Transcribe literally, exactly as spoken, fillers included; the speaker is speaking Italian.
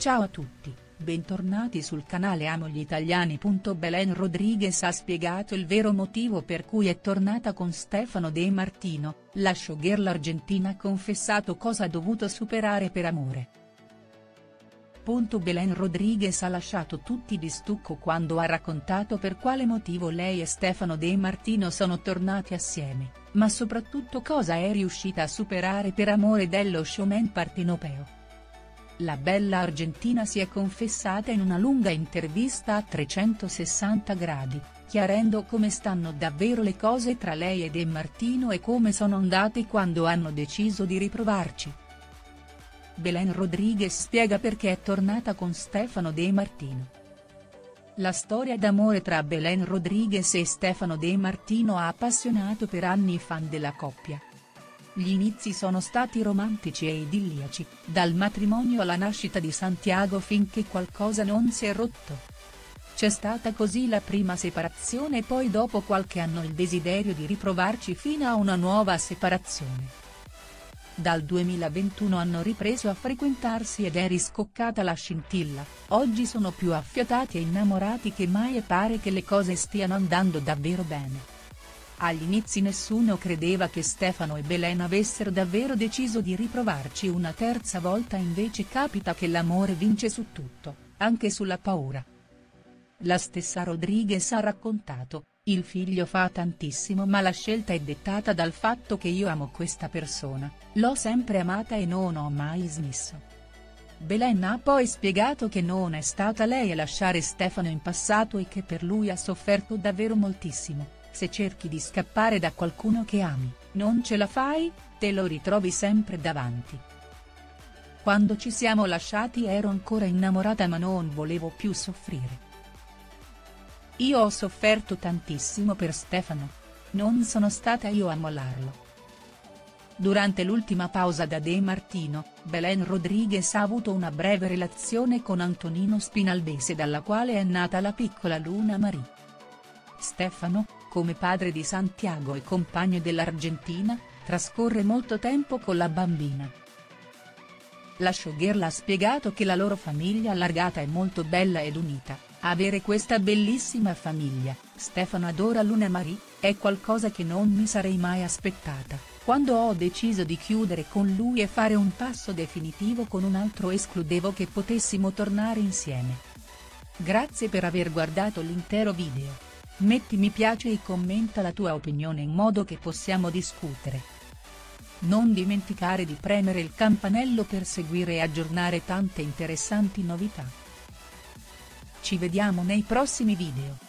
Ciao a tutti, bentornati sul canale Amo gli Italiani. Belen Rodriguez ha spiegato il vero motivo per cui è tornata con Stefano De Martino. La showgirl argentina ha confessato cosa ha dovuto superare per amore. Belen Rodriguez ha lasciato tutti di stucco quando ha raccontato per quale motivo lei e Stefano De Martino sono tornati assieme, ma soprattutto cosa è riuscita a superare per amore dello showman partenopeo. La bella argentina si è confessata in una lunga intervista a trecentosessanta gradi, chiarendo come stanno davvero le cose tra lei e De Martino e come sono andate quando hanno deciso di riprovarci. Belen Rodriguez spiega perché è tornata con Stefano De Martino. La storia d'amore tra Belen Rodriguez e Stefano De Martino ha appassionato per anni i fan della coppia. Gli inizi sono stati romantici e idilliaci, dal matrimonio alla nascita di Santiago finché qualcosa non si è rotto. C'è stata così la prima separazione e poi dopo qualche anno il desiderio di riprovarci fino a una nuova separazione. Dal duemilaventuno hanno ripreso a frequentarsi ed è riscoccata la scintilla, oggi sono più affiatati e innamorati che mai e pare che le cose stiano andando davvero bene. Agli inizi nessuno credeva che Stefano e Belen avessero davvero deciso di riprovarci una terza volta, invece capita che l'amore vince su tutto, anche sulla paura. La stessa Rodriguez ha raccontato: il figlio fa tantissimo ma la scelta è dettata dal fatto che io amo questa persona, l'ho sempre amata e non ho mai smesso. Belen ha poi spiegato che non è stata lei a lasciare Stefano in passato e che per lui ha sofferto davvero moltissimo. Se cerchi di scappare da qualcuno che ami, non ce la fai, te lo ritrovi sempre davanti. Quando ci siamo lasciati ero ancora innamorata ma non volevo più soffrire. Io ho sofferto tantissimo per Stefano. Non sono stata io a mollarlo. Durante l'ultima pausa da De Martino, Belen Rodriguez ha avuto una breve relazione con Antonino Spinalbese dalla quale è nata la piccola Luna Marie. Stefano, come padre di Santiago e compagno dell'Argentina, trascorre molto tempo con la bambina. La showgirl ha spiegato che la loro famiglia allargata è molto bella ed unita, avere questa bellissima famiglia, Stefano adora Luna Marie, è qualcosa che non mi sarei mai aspettata, quando ho deciso di chiudere con lui e fare un passo definitivo con un altro escludevo che potessimo tornare insieme. Grazie per aver guardato l'intero video. Metti mi piace e commenta la tua opinione in modo che possiamo discutere. Non dimenticare di premere il campanello per seguire e aggiornare tante interessanti novità. Ci vediamo nei prossimi video.